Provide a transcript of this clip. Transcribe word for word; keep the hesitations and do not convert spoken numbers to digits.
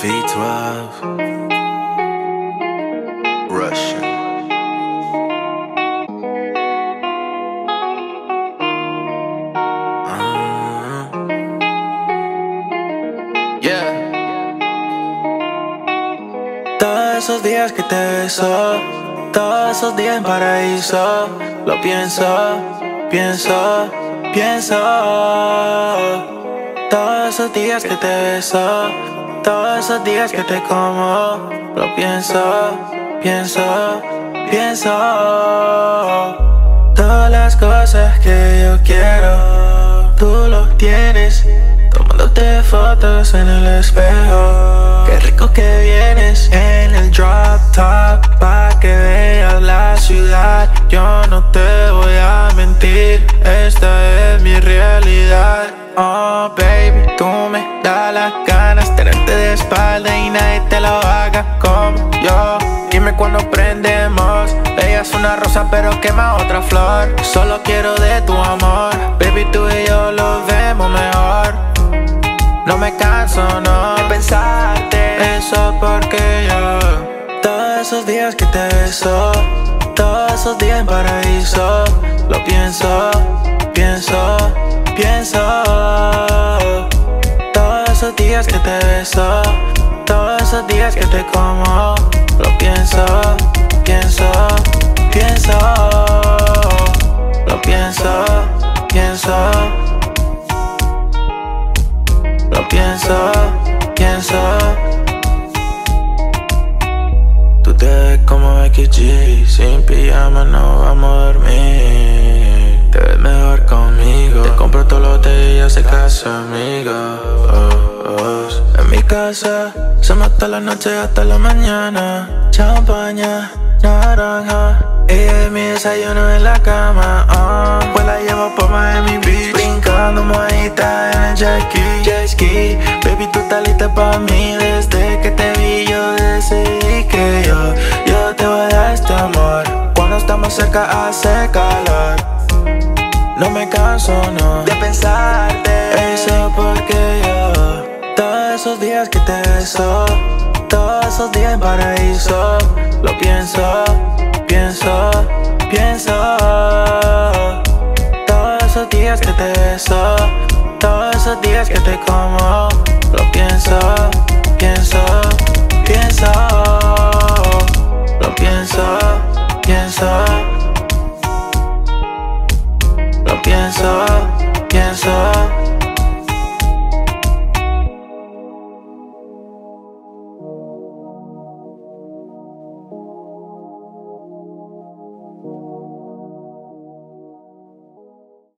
V twelve Russian. uh, Yeah. Todos esos días que te beso, todos esos días en paraíso, lo pienso, pienso, pienso. Todos esos días que te beso, todos esos días que te como, lo pienso, pienso, pienso. Todas las cosas que yo quiero, tú los tienes, tomándote fotos en el espejo. Qué rico que vienes en el drop top, pa' que veas la ciudad. Yo no te voy a mentir, esta es mi realidad. Oh baby, tú me das las ganas, tenerte de espalda y nadie te lo haga como yo. Dime cuando prendemos, ella es una rosa pero quema otra flor. Solo quiero de tu amor, baby, tú y yo lo vemos mejor. No me canso, no, de pensarte, eso porque yo. Todos esos días que te beso, todos esos días en paraíso, lo pienso, pienso, pienso. Todos esos días que te beso, todos esos días que te como, lo pienso, pienso, pienso. Lo pienso, pienso. Lo pienso, pienso. Tú te ves como Becky G, sin pijama no vamos a dormir. Te ves mejor conmigo, te compro todos los días, se casa amigo. Oh, oh. En mi casa, se mata la noche hasta la mañana. Champaña, naranja, ella es mi desayuno en la cama. Oh, pues la llevo por Miami Beach, brincando mojita en el jet ski. Jet ski, baby, tú estás lista pa' mí. Desde que te vi yo decidí que yo, yo te voy a dar este amor. Cuando estamos cerca hace calor. No me canso, no, de pensarte, eso porque yo. Todos esos días que te beso, todos esos días en paraíso, lo pienso, pienso, pienso. Todos esos días que te beso, todos esos días que te como, lo pienso, pienso, pienso. Lo pienso, pienso. Lo pienso.